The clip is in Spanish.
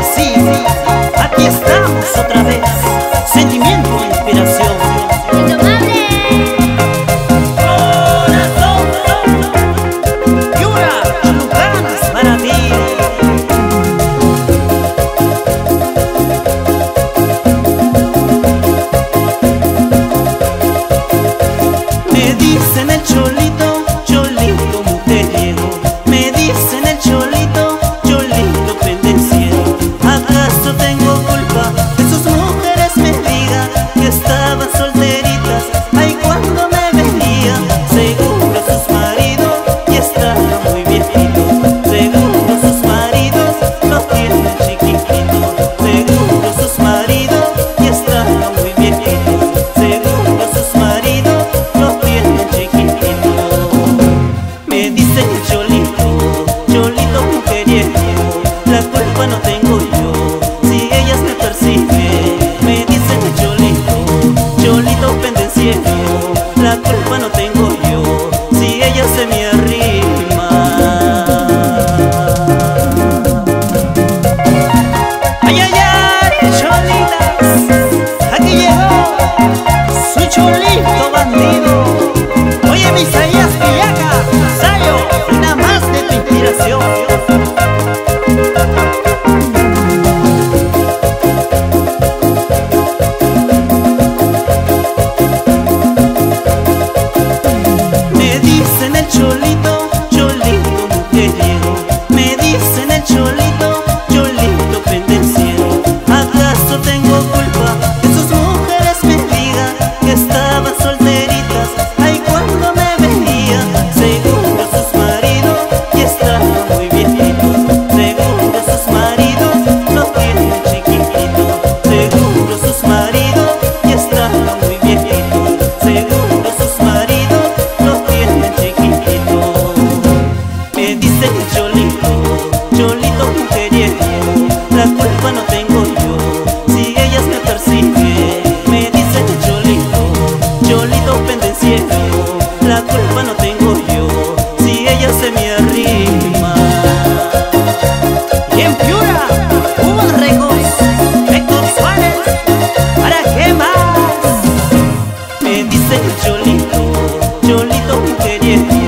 Sí, aquí estamos otra vez, sentimiento e inspiración. ¡Indomable! Corazón, Yura, Chulucanas para ti. Me dicen el cholito, cholito mujeriego. Me dicen el cholito, cholito pendenciero. ¿Acaso tengo culpa que sus mujeres me digan que estaban solteritas? Ay, cuando me venían, seguro sus maridos ya estaban muy viejitos. Seguro sus maridos los tienen chiquititos. Seguro sus maridos ya estaban muy viejitos. Seguro sus maridos los tienen chiquititos. Me dicen cholito, cholito mujeriego, la culpa no tengo yo si ellas me persiguen. Me dicen cholito, cholito pendenciero, la culpa no tengo yo si ellas se me arriman. Ay, ay, ay, cholitas, aquí llegó su cholito bandido. Oye, mi Isaías Villaca, Sayo, una más de tu inspiración. Me dicen el cholito, cholito mujeriego. Me dicen el cholito, cholito pendenciero. ¿Acaso tengo culpa que sus mujeres me digan que estaban solteritas? Ay, cuando me venían, seguro sus maridos ya estaban muy viejitos. Seguro sus maridos los tienen chiquititos. Seguro sus maridos ya estaban muy viejitos. Seguro sus maridos los tienen chiquititos. Me dicen cholito, cholito mujeriego, la culpa no tengo yo si ellas me persiguen. Me dicen cholito, cholito pendenciero, la culpa no tengo yo si ellas se me arriman. Y en Piura, Hugo Regos, Héctor Suárez, ¿para qué más? Me dicen cholito, cholito mujeriego,